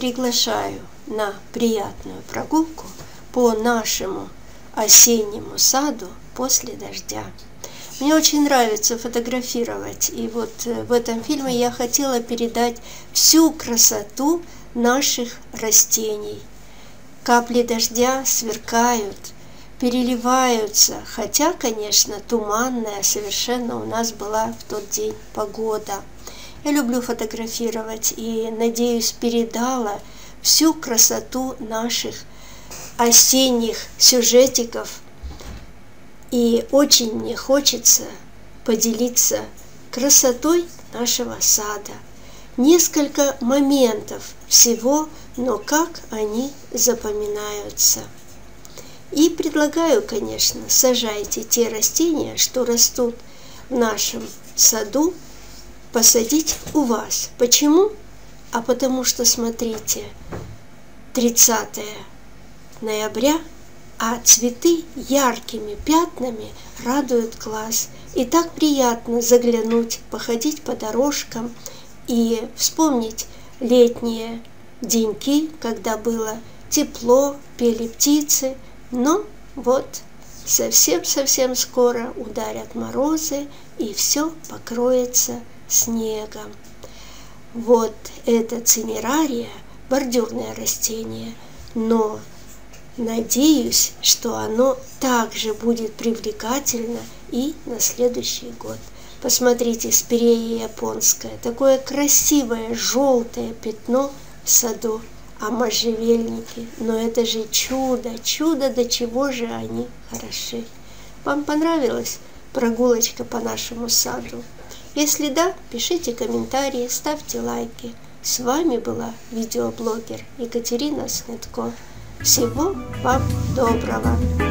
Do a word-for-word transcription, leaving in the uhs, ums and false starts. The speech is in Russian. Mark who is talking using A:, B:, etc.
A: приглашаю на приятную прогулку по нашему осеннему саду после дождя. Мне очень нравится фотографировать, и вот в этом фильме я хотела передать всю красоту наших растений. Капли дождя сверкают, переливаются, хотя, конечно, туманная совершенно у нас была в тот день погода. Я люблю фотографировать и, надеюсь, передала всю красоту наших осенних сюжетиков. И очень мне хочется поделиться красотой нашего сада. Несколько моментов всего, но как они запоминаются. И предлагаю, конечно, сажайте те растения, что растут в нашем саду, посадить у вас. Почему? А потому что, смотрите, тридцатое ноября, а цветы яркими пятнами радуют глаз. И так приятно заглянуть, походить по дорожкам и вспомнить летние деньки, когда было тепло, пели птицы. Но вот совсем-совсем скоро ударят морозы, и все покроется снегом. Вот это цинерария, бордюрное растение, но надеюсь, что оно также будет привлекательно и на следующий год. Посмотрите, спирея японская, такое красивое желтое пятно в саду, а можжевельники, но это же чудо, чудо, до чего же они хороши. Вам понравилась прогулочка по нашему саду? Если да, пишите комментарии, ставьте лайки. С вами была видеоблогер Екатерина Снытко. Всего вам доброго!